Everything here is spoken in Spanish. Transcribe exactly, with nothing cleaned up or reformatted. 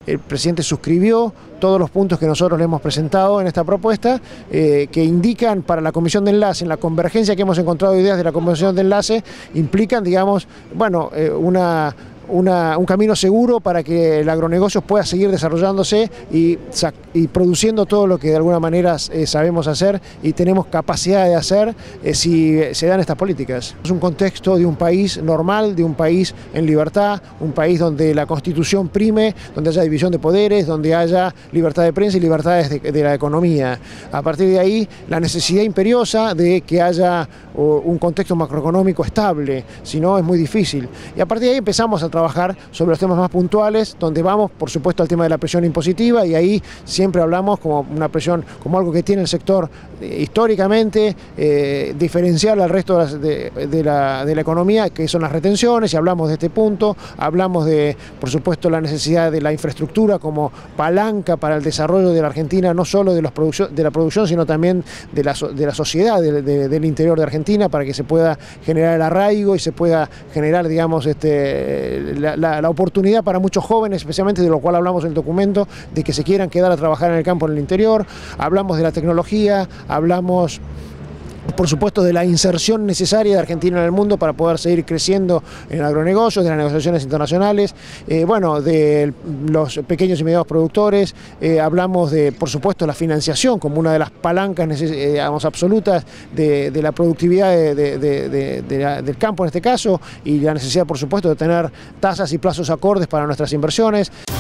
el presidente suscribió todos los puntos que nosotros le hemos presentado en esta propuesta, eh, que indican para la Comisión de Enlace, en la convergencia que hemos encontrado de ideas de la Comisión de Enlace, implican, digamos, bueno, eh, una... Una, un camino seguro para que el agronegocio pueda seguir desarrollándose y, y produciendo todo lo que de alguna manera eh, sabemos hacer y tenemos capacidad de hacer eh, si se dan estas políticas. Es un contexto de un país normal, de un país en libertad, un país donde la Constitución prime, donde haya división de poderes, donde haya libertad de prensa y libertades de, de la economía. A partir de ahí, la necesidad imperiosa de que haya oh, un contexto macroeconómico estable, si no es muy difícil. Y a partir de ahí empezamos a trabajar sobre los temas más puntuales, donde vamos, por supuesto, al tema de la presión impositiva, y ahí siempre hablamos como una presión, como algo que tiene el sector eh, históricamente, eh, diferencial al resto de la, de, de, la, de la economía, que son las retenciones, y hablamos de este punto, hablamos de, por supuesto, la necesidad de la infraestructura como palanca para el desarrollo de la Argentina, no solo de, los de la producción, sino también de la, de la sociedad de, de, del interior de Argentina, para que se pueda generar el arraigo y se pueda generar, digamos, este La, la, la oportunidad para muchos jóvenes, especialmente de lo cual hablamos en el documento, de que se quieran quedar a trabajar en el campo, en el interior. Hablamos de la tecnología, hablamos, por supuesto, de la inserción necesaria de Argentina en el mundo para poder seguir creciendo en el agronegocio, de las negociaciones internacionales, eh, bueno, de los pequeños y medianos productores, eh, hablamos de, por supuesto, la financiación como una de las palancas eh, digamos, absolutas de, de la productividad de, de, de, de, de la, del campo en este caso, y la necesidad, por supuesto, de tener tasas y plazos acordes para nuestras inversiones.